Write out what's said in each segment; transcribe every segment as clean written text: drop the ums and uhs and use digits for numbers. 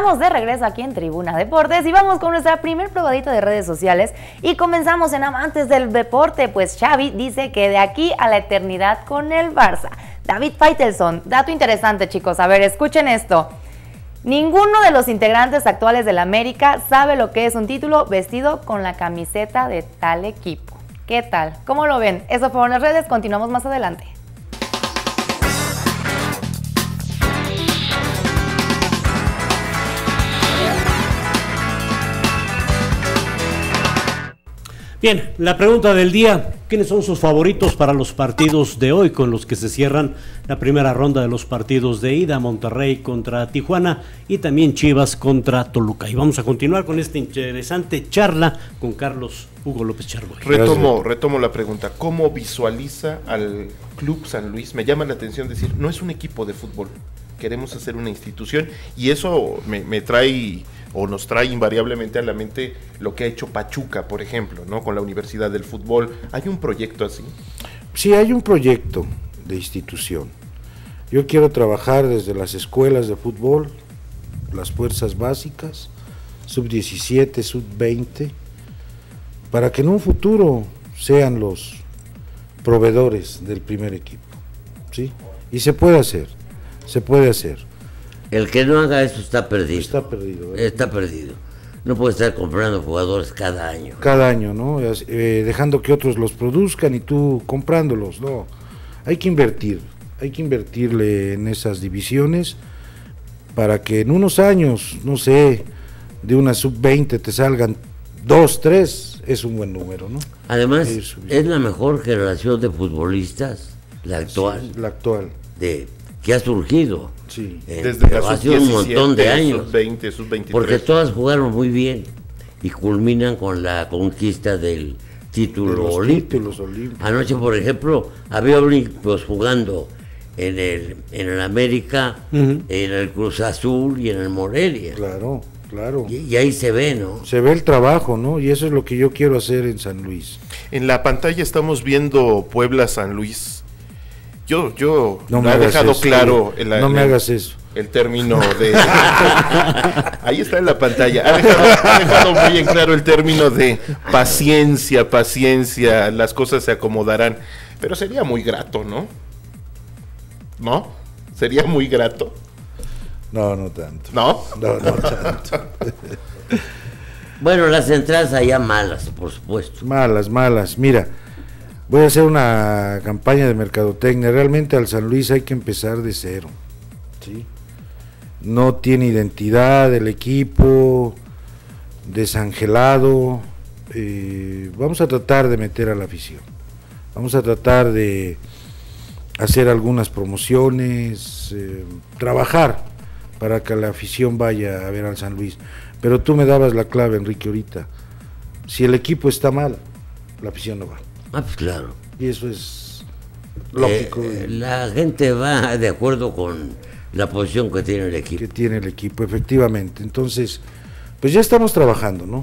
Estamos de regreso aquí en Tribuna Deportes y vamos con nuestra primer probadita de redes sociales y comenzamos en Amantes del Deporte, pues Xavi dice que de aquí a la eternidad con el Barça. David Faitelson, dato interesante chicos, a ver, escuchen esto. Ninguno de los integrantes actuales del América sabe lo que es un título vestido con la camiseta de tal equipo. ¿Qué tal? ¿Cómo lo ven? Eso fueron las redes, continuamos más adelante. Bien, la pregunta del día, ¿quiénes son sus favoritos para los partidos de hoy con los que se cierran la primera ronda de los partidos de ida? Monterrey contra Tijuana y también Chivas contra Toluca. Y vamos a continuar con esta interesante charla con Carlos Hugo López Chargoy. Retomo la pregunta, ¿cómo visualiza al Club San Luis? Me llama la atención decir, no es un equipo de fútbol, queremos hacer una institución y eso me trae o nos trae invariablemente a la mente lo que ha hecho Pachuca, por ejemplo, ¿no? Con la Universidad del Fútbol. ¿Hay un proyecto así? Sí, hay un proyecto de institución. Yo quiero trabajar desde las escuelas de fútbol, las fuerzas básicas, sub-17, sub-20, para que en un futuro sean los proveedores del primer equipo, ¿sí? Y se puede hacer. El que no haga eso está perdido. Está perdido. No puede estar comprando jugadores cada año. Cada año, ¿no? Dejando que otros los produzcan y tú comprándolos, ¿no? Hay que invertirle en esas divisiones para que en unos años, no sé, de una sub-20 te salgan 2, 3, es un buen número, ¿no? Además, es la mejor generación de futbolistas, la actual. Sí, la actual. Que ha surgido. Sí. Desde la hace un montón de años. Sub-20, sub-23. Porque todas jugaron muy bien y culminan con la conquista del título olímpico. Anoche, por ejemplo, había olímpicos jugando en el América, en el Cruz Azul y en el Morelia. Claro. Y ahí se ve, ¿no? Se ve el trabajo, ¿no? Y eso es lo que yo quiero hacer en San Luis. En la pantalla estamos viendo Puebla-San Luis. Yo no me ha dejado eso, claro me hagas eso. El término de ahí está en la pantalla, ha dejado muy en claro el término de paciencia, las cosas se acomodarán, pero sería muy grato, ¿no? Sería muy grato. No tanto. No tanto. Bueno, las entradas allá malas, por supuesto. Malas, mira. Voy a hacer una campaña de mercadotecnia. Realmente al San Luis hay que empezar de cero, ¿sí? No tiene identidad el equipo, desangelado. Vamos a tratar de meter a la afición. Vamos a tratar de hacer algunas promociones, trabajar para que la afición vaya a ver al San Luis. Pero tú me dabas la clave, Enrique, ahorita. Si el equipo está mal, la afición no va. Pues claro. Y eso es lógico. La gente va de acuerdo con la posición que tiene el equipo. Efectivamente. Entonces, pues ya estamos trabajando, ¿no?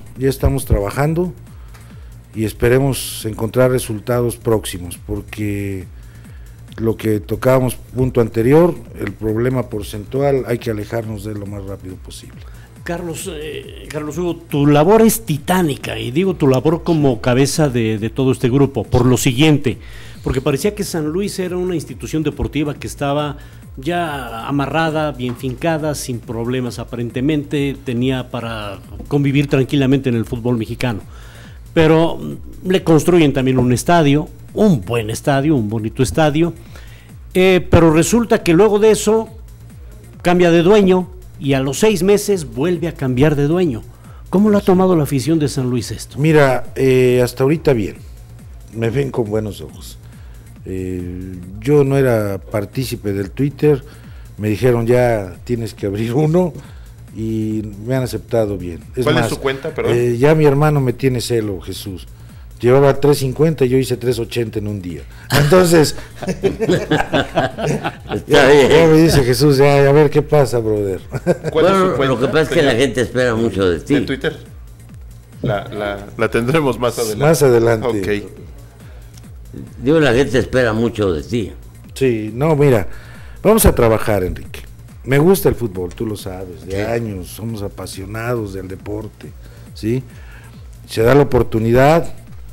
Y esperemos encontrar resultados próximos, porque lo que tocábamos punto anterior, el problema porcentual, hay que alejarnos de él lo más rápido posible. Carlos Hugo, tu labor es titánica, y digo tu labor como cabeza de todo este grupo, por lo siguiente, porque parecía que San Luis era una institución deportiva que estaba ya amarrada, bien fincada, sin problemas aparentemente, tenía para convivir tranquilamente en el fútbol mexicano, pero le construyen también un estadio, un buen estadio, un bonito estadio, pero resulta que luego de eso cambia de dueño, y a los 6 meses vuelve a cambiar de dueño. ¿Cómo lo ha tomado la afición de San Luis esto? Mira, hasta ahorita bien, me ven con buenos ojos. Yo no era partícipe del Twitter, me dijeron ya tienes que abrir uno y me han aceptado bien. ¿Cuál es su cuenta, perdón? Ya mi hermano me tiene celo, Jesús. Llevaba 3.50 y yo hice 3.80 en un día. Entonces, ya me dice Jesús, ya, a ver qué pasa, brother. Bueno, lo que pasa es que la gente espera mucho de ti. ¿En Twitter? La tendremos más adelante. Más adelante. Okay. Digo, la gente espera mucho de ti. Sí, no, mira, vamos a trabajar, Enrique. Me gusta el fútbol, tú lo sabes, de Sí. años, somos apasionados del deporte, ¿sí? Se da la oportunidad,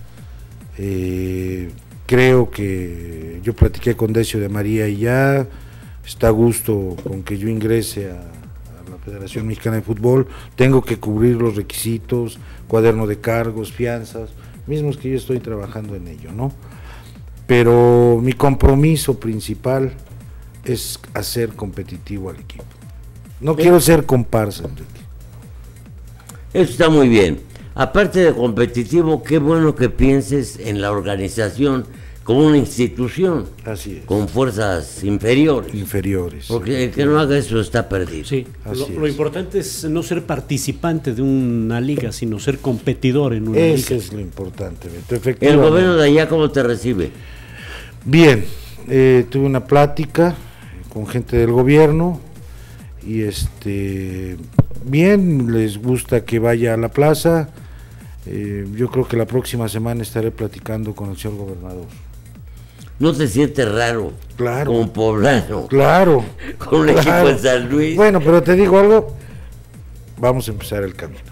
creo que yo platiqué con Decio de María y ya está a gusto con que yo ingrese a la Federación Mexicana de Fútbol, tengo que cubrir los requisitos, cuaderno de cargos, fianzas, mismos que yo estoy trabajando en ello, ¿no? Pero mi compromiso principal es hacer competitivo al equipo. No quiero ser comparsa, Enrique. Eso está muy bien. Aparte de competitivo, qué bueno que pienses en la organización como una institución, Así es. con fuerzas inferiores. Inferiores. Porque el que no haga eso está perdido. Sí, Así lo es. importante es no ser participante de una liga, sino ser competidor en una Eso liga. es lo importante, Beto. ¿El Efectivamente. gobierno de allá cómo te recibe? Bien, tuve una plática con gente del gobierno y bien, les gusta que vaya a la plaza. Yo creo que la próxima semana estaré platicando con el señor gobernador. ¿No te sientes raro? Claro. Como poblano. Claro. Con un equipo en San Luis. Bueno, pero te digo algo, vamos a empezar el camino.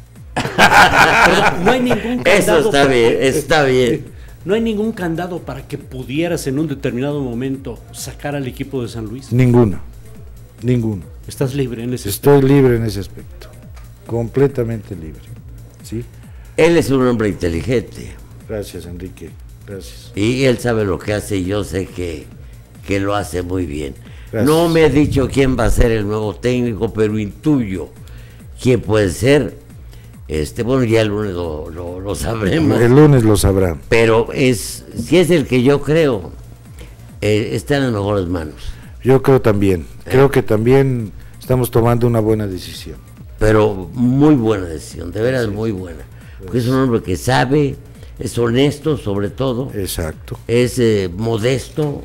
Pero no hay ningún Eso candado está bien, está bien. No hay ningún candado para que pudieras en un determinado momento sacar al equipo de San Luis. Ninguno. Estás libre en ese Estoy libre en ese aspecto. Completamente libre. ¿Sí? Él es un hombre inteligente Gracias, Enrique. Gracias. y él sabe lo que hace y yo sé que lo hace muy bien. Gracias. No me ha dicho quién va a ser el nuevo técnico, pero intuyo quién puede ser. Bueno, ya el lunes lo sabremos. El lunes lo sabrán. Pero si es el que yo creo, está en las mejores manos. Yo creo también. Creo que también estamos tomando una buena decisión. Pero muy buena decisión, de veras muy buena. Porque es un hombre que sabe, es honesto sobre todo, Exacto. es modesto,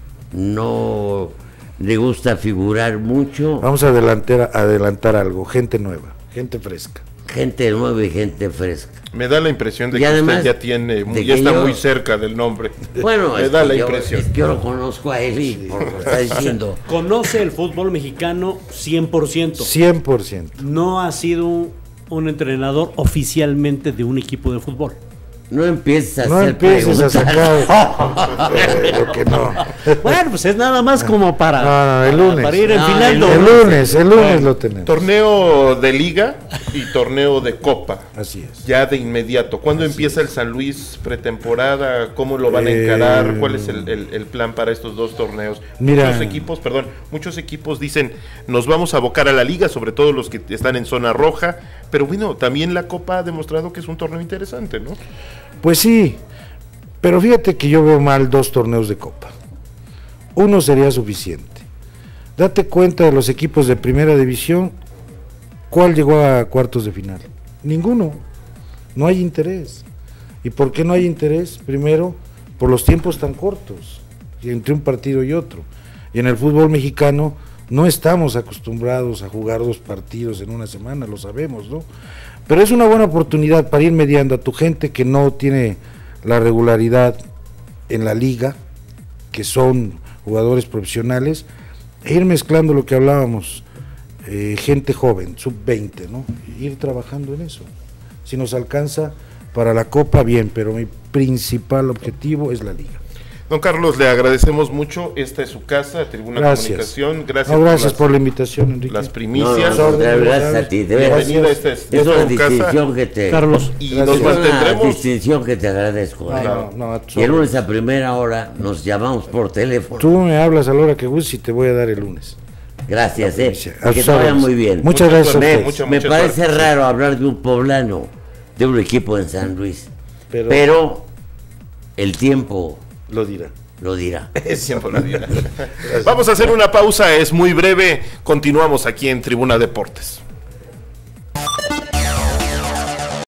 no le gusta figurar mucho, Vamos a adelantar algo. Gente nueva, gente fresca. gente nueva y gente fresca. Me da la impresión de Y que además, usted ya tiene, de ya que está yo- muy cerca del nombre. Bueno, me es da que la yo- impresión. es que yo lo conozco a él y por lo que está diciendo. Conoce el fútbol mexicano 100%. 100%. No ha sido un entrenador oficialmente de un equipo de fútbol. No empieces a No hacer empieces a preguntas. sacar. Lo que no. Bueno, pues es nada más como para, No, el lunes. para ir No, enfilando. El lunes lo tenemos. Torneo de liga y torneo de copa. Así es. Ya de inmediato. ¿Cuándo empieza el San Luis pretemporada? ¿Cómo lo van a encarar? ¿Cuál es el plan para estos dos torneos? Mira. Muchos equipos dicen, nos vamos a abocar a la liga, sobre todo los que están en zona roja, pero bueno, también la Copa ha demostrado que es un torneo interesante, ¿no? Pues sí, pero fíjate que yo veo mal 2 torneos de Copa. Uno sería suficiente. Date cuenta de los equipos de primera división, ¿cuál llegó a cuartos de final? Ninguno. No hay interés. ¿Y por qué no hay interés? Primero, por los tiempos tan cortos entre un partido y otro. Y en el fútbol mexicano no estamos acostumbrados a jugar 2 partidos en una semana, lo sabemos, ¿no? Pero es una buena oportunidad para ir mediando a tu gente que no tiene la regularidad en la liga, que son jugadores profesionales, e ir mezclando lo que hablábamos, gente joven, sub-20, ¿no? Ir trabajando en eso. Si nos alcanza para la Copa, bien, pero mi principal objetivo es la liga. Don Carlos, le agradecemos mucho. Esta es su casa, Tribuna Comunicación. Gracias, Gracias por la invitación, Enrique. las No, primicias. no, gracias a ti, de veras. Bienvenida, esta Es una su casa. distinción que te... Carlos, Y Gracias. nos Es una mantendremos. distinción que te agradezco. ¿eh? No, Y el lunes a primera hora nos llamamos por teléfono. tú me hablas a la hora que gustes y te voy a dar el lunes. Gracias, A que sus te vaya órdenes. muy bien. Muchas gracias a suerte, ustedes. Me mucha parece suerte. raro hablar de un poblano, de un equipo en San Luis, Pero- pero el tiempo Lo dirá. lo dirá. Siempre lo dirá. Vamos a hacer una pausa, es muy breve. Continuamos aquí en Tribuna Deportes.